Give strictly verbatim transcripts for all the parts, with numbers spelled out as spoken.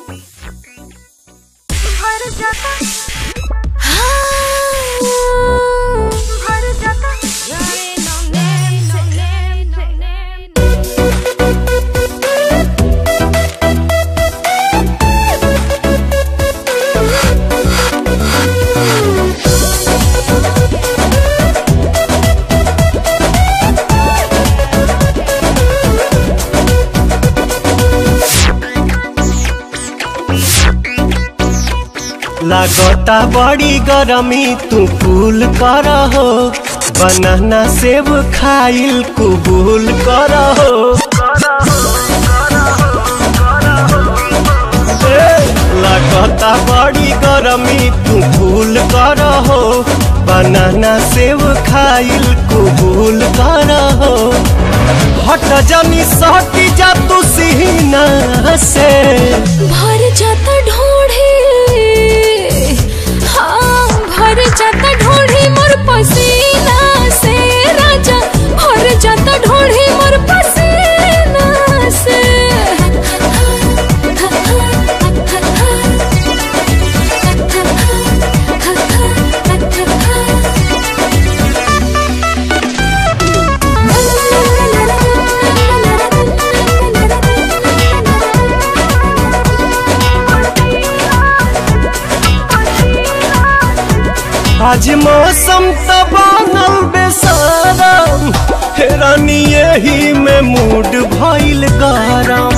लागता बड़ी गरमी तू कूल कर हो, बनाना सेब खाइल कुबूल कर हो। लागता बड़ी गरमी तू कूल कर हो, बनाना सेब खाइल कुबूल कर हो। हट जानी सटी जा तू सीना से, भर जाता ढोढ़ी, हाँ भर जाता ढोढ़ी मोर पसीना से राजा, भर जाता ढोढ़ी मोर पसीना से। आज मौसम तो बनल बेसारम, हेरानी यही में मूड भइल गरम।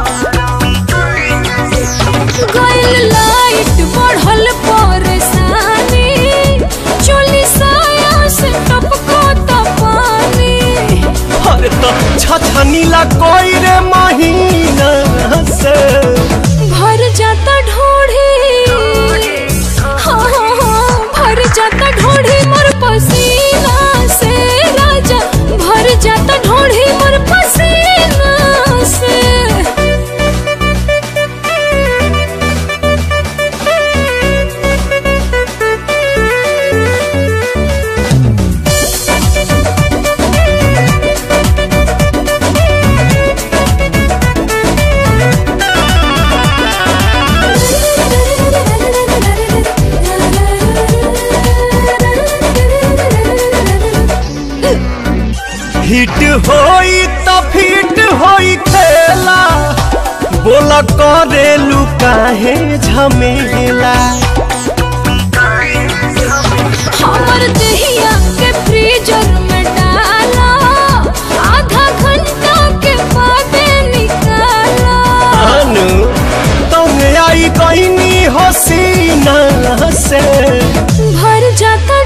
गइल लाइट बढ़ल परेशानी, चोली साया से टपको त पानी। अरे तो छछनीला कोई रे महीना से, भर जाता ढोढ़ी, भर जाता ढोढ़ी मोर पसीना से राजा, भर जाता ढोढ़ी मोर पसीना से। हिट होई तो फिट होई खेला, बोला करेलू काहे झमेला। हमर दहिया के फ्रीजर में डाला, आधा घंटा के बाद निकाला। अनु तुम आई कहनी हसीना से, भर जाता